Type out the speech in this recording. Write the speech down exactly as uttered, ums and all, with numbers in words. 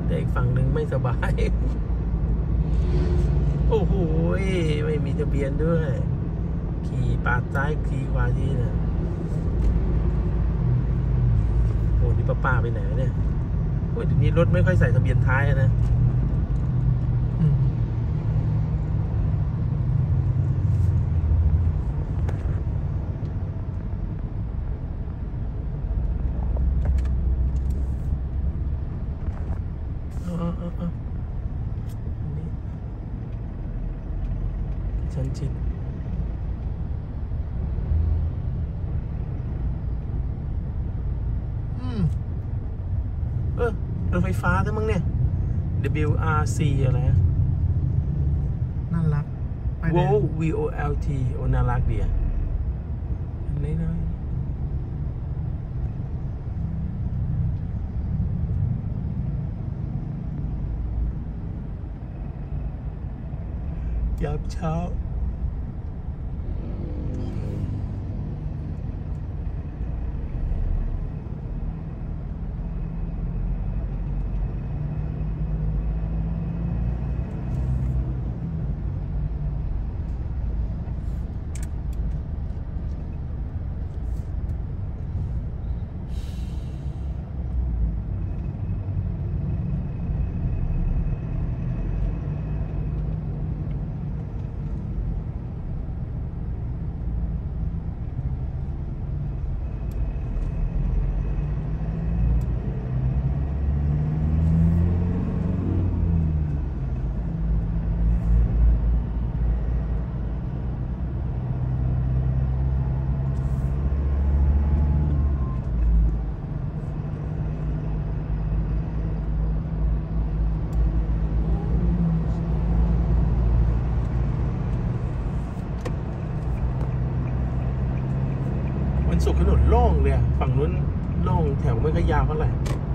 แต่อีกฝั่งหนึ่งไม่สบายโอ้โหไม่มีทะเบียนด้วยขี่ปาดซ้ายขี่ขวาทีเนี่ยโอ้นี่ป้าป้าไปไหนเนี่ยโอ้ยเดี๋ยวนี้รถไม่ค่อยใส่ทะเบียนท้ายนะชันชิดอืมเออรถไฟฟ้าทั้งมั้งเนี่ย ดับเบิลยู อาร์ ซี อะไรน่ารัก Volt วี โอ แอล ที โอ้น่ารักดีอ่ะอันนี้นะยามเช้าวันศุกร์ถนนโล่งเลยฝั่งนู้นโล่งแถวไม่ก็ยาวเท่าไหร่